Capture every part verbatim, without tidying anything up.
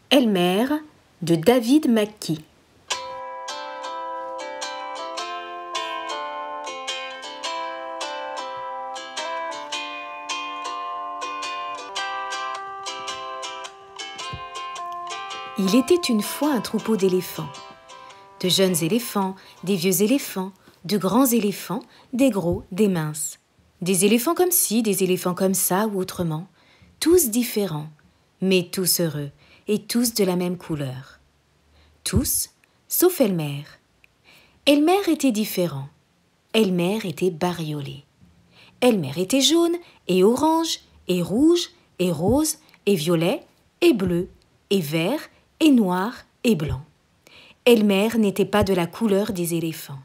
Elmer de David McKee. Il était une fois un troupeau d'éléphants. De jeunes éléphants, des vieux éléphants, de grands éléphants, des gros, des minces. Des éléphants comme ci, des éléphants comme ça ou autrement. Tous différents, mais tous heureux et tous de la même couleur. Tous, sauf Elmer. Elmer était différent. Elmer était bariolé. Elmer était jaune et orange et rouge et rose et violet et bleu et vert et noir et blanc. Elmer n'était pas de la couleur des éléphants.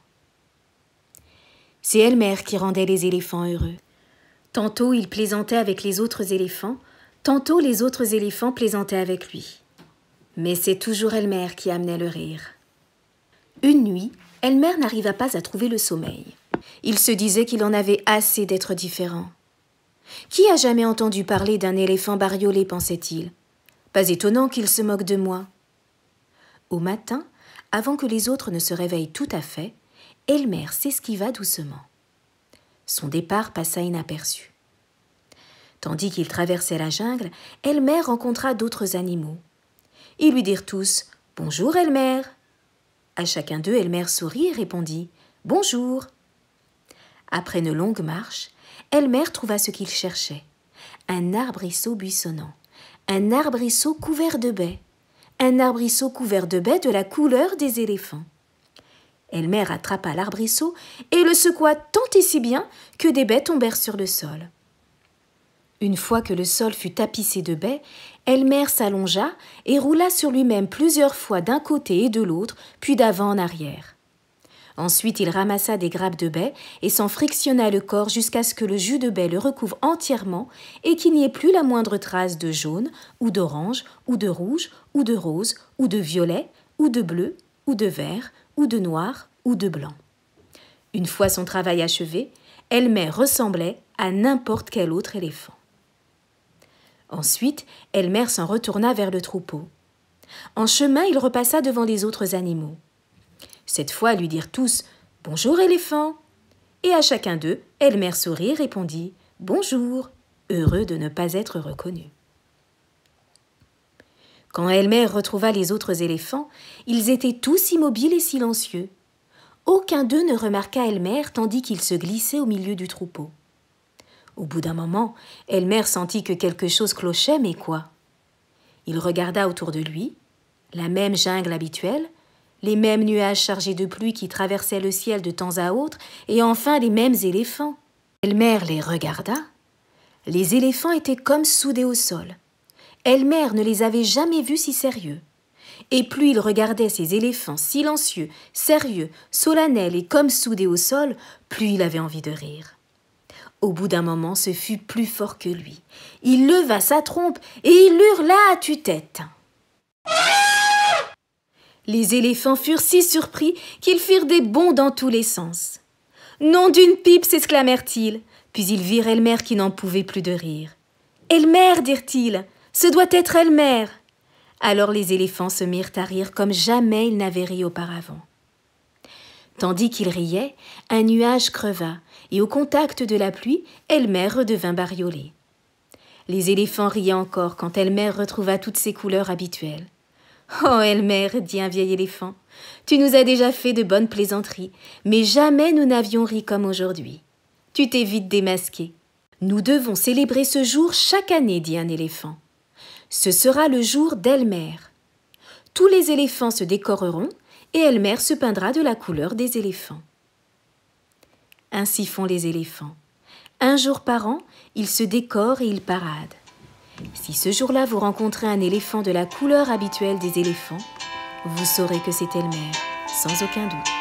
C'est Elmer qui rendait les éléphants heureux. Tantôt il plaisantait avec les autres éléphants, tantôt les autres éléphants plaisantaient avec lui. Mais c'est toujours Elmer qui amenait le rire. Une nuit, Elmer n'arriva pas à trouver le sommeil. Il se disait qu'il en avait assez d'être différent. Qui a jamais entendu parler d'un éléphant bariolé, pensait-il? Pas étonnant qu'il se moque de moi. Au matin, avant que les autres ne se réveillent tout à fait, Elmer s'esquiva doucement. Son départ passa inaperçu. Tandis qu'il traversait la jungle, Elmer rencontra d'autres animaux. Ils lui dirent tous « Bonjour, Elmer !» À chacun d'eux, Elmer sourit et répondit « Bonjour !» Après une longue marche, Elmer trouva ce qu'il cherchait. Un arbrisseau buissonnant, un arbrisseau couvert de baies, un arbrisseau couvert de baies de la couleur des éléphants. Elmer attrapa l'arbrisseau et le secoua tant et si bien que des baies tombèrent sur le sol. Une fois que le sol fut tapissé de baies, Elmer s'allongea et roula sur lui-même plusieurs fois d'un côté et de l'autre, puis d'avant en arrière. Ensuite, il ramassa des grappes de baies et s'en frictionna le corps jusqu'à ce que le jus de baie le recouvre entièrement et qu'il n'y ait plus la moindre trace de jaune, ou d'orange, ou de rouge, ou de rose, ou de violet, ou de bleu, ou de vert, ou de noir, ou de blanc. Une fois son travail achevé, Elmer ressemblait à n'importe quel autre éléphant. Ensuite, Elmer s'en retourna vers le troupeau. En chemin, il repassa devant les autres animaux. Cette fois, lui dirent tous « Bonjour, éléphant !» Et à chacun d'eux, Elmer sourit et répondit « Bonjour !» heureux de ne pas être reconnu. Quand Elmer retrouva les autres éléphants, ils étaient tous immobiles et silencieux. Aucun d'eux ne remarqua Elmer tandis qu'il se glissait au milieu du troupeau. Au bout d'un moment, Elmer sentit que quelque chose clochait, mais quoi? Il regarda autour de lui, la même jungle habituelle, les mêmes nuages chargés de pluie qui traversaient le ciel de temps à autre, et enfin les mêmes éléphants. Elmer les regarda. Les éléphants étaient comme soudés au sol. Elmer ne les avait jamais vus si sérieux. Et plus il regardait ces éléphants silencieux, sérieux, solennels et comme soudés au sol, plus il avait envie de rire. Au bout d'un moment, ce fut plus fort que lui. Il leva sa trompe et il hurla à tue-tête. Les éléphants furent si surpris qu'ils firent des bonds dans tous les sens. « Nom d'une pipe !» s'exclamèrent-ils, puis ils virent Elmer qui n'en pouvait plus de rire. « Elmer !» dirent-ils, « ce doit être Elmer !» Alors les éléphants se mirent à rire comme jamais ils n'avaient ri auparavant. Tandis qu'ils riaient, un nuage creva, et au contact de la pluie, Elmer redevint bariolé. Les éléphants riaient encore quand Elmer retrouva toutes ses couleurs habituelles. « Oh, Elmer, dit un vieil éléphant, tu nous as déjà fait de bonnes plaisanteries, mais jamais nous n'avions ri comme aujourd'hui. Tu t'es vite démasqué. Nous devons célébrer ce jour chaque année, dit un éléphant. Ce sera le jour d'Elmer. Tous les éléphants se décoreront et Elmer se peindra de la couleur des éléphants. » Ainsi font les éléphants. Un jour par an, ils se décorent et ils paradent. Si ce jour-là vous rencontrez un éléphant de la couleur habituelle des éléphants, vous saurez que c'est Elmer, sans aucun doute.